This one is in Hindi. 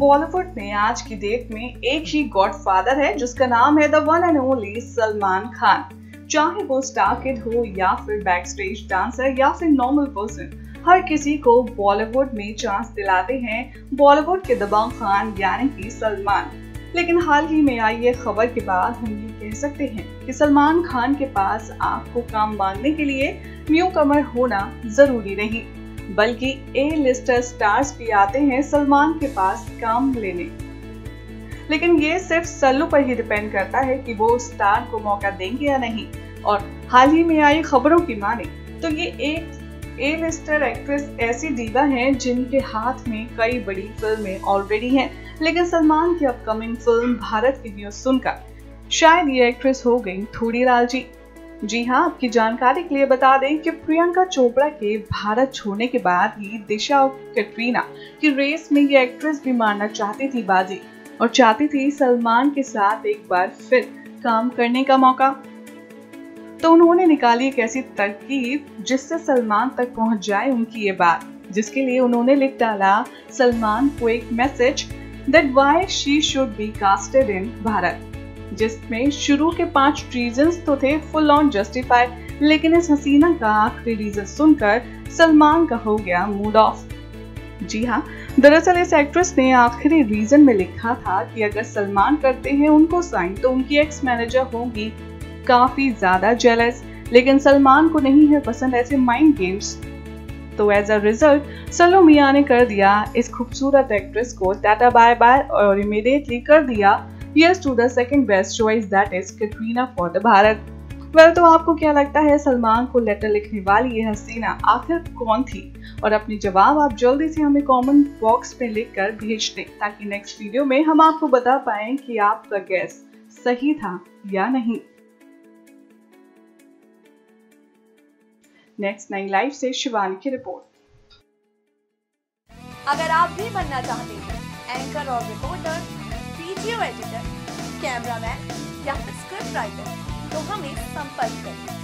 बॉलीवुड में आज की डेट में एक ही गॉडफादर है जिसका नाम है the one and only Salman Khan. चाहे वो स्टार किड हो या फिर बैक स्टेज डांसर या फिर नॉर्मल पर्सन, हर किसी को बॉलीवुड में चांस दिलाते हैं बॉलीवुड के दबंग खान यानी कि सलमान। लेकिन हाल ही में आई ये खबर के बाद हम ये कह सकते हैं कि सलमान खान के पास आपको काम मांगने के लिए न्यू कमर होना जरूरी नहीं, बल्कि ए लिस्टर स्टार्स भी आते हैं सलमान के पास काम लेने। लेकिन ये सिर्फ सल्लू पर ही डिपेंड करता है कि वो स्टार को मौका देंगे या नहीं। और हाल ही में आई खबरों की माने तो ये एक ए लिस्टर एक्ट्रेस ऐसी दीवा हैं जिनके हाथ में कई बड़ी फिल्में ऑलरेडी हैं, लेकिन सलमान की अपकमिंग फिल्म भारत की न्यूज सुनकर शायद ये एक्ट्रेस हो गई थोड़ी लालची। जी हाँ, आपकी जानकारी के लिए बता दें कि प्रियंका चोपड़ा के भारत छोड़ने के बाद ही दिशा और कैटरीना की रेस में ये एक्ट्रेस भी मारना चाहती थी बाजी और चाहती थी सलमान के साथ एक बार फिर काम करने का मौका। तो उन्होंने निकाली एक ऐसी तरकीब जिससे सलमान तक पहुंच जाए उनकी ये बात, जिसके लिए उन्होंने लिख डाला सलमान को एक message that why she should be casted in Bharat, जिसमें शुरू के 5 रीजंस तो थे फुल ऑन जस्टिफाइड, लेकिन इस हसीना का आखिरी रीजन सुनकर सलमान का हो गया मूड ऑफ। जी हाँ, दरअसल इस एक्ट्रेस ने आखिरी रीजन में लिखा था कि अगर सलमान करते हैं उनको साइन तो उनकी एक्स मैनेजर होंगी काफी ज्यादा जेलस, लेकिन सलमान को नहीं है पसंद ऐसे माइंड गेम्स। तो एज अ रिजल्ट सल्लू मियां ने कर दिया इस खूबसूरत एक्ट्रेस को टाटा बाय बाय और इमीडिएटली कर दिया yes to the second best choice, that is Katrina for the Bharat. Well, तो आपको क्या लगता है सलमान को लेटर लिखने वाली ये हसीना आखिर कौन थी? और अपने जवाब आप जल्दी से हमें कमेंट बॉक्स में लिखकर भेज दें ताकि नेक्स्ट वीडियो में हम आपको बता पाएं कि आपका गैस सही था या नहीं। नेक्स्ट 9 लाइव से शिवानी की रिपोर्ट। अगर आप भी बनना चाहते हैं एंकर और रिपोर्टर, वीडियो एडिटर, कैमरामैन या फिर स्क्रिप्ट राइटर, तो हमें संपर्क करें।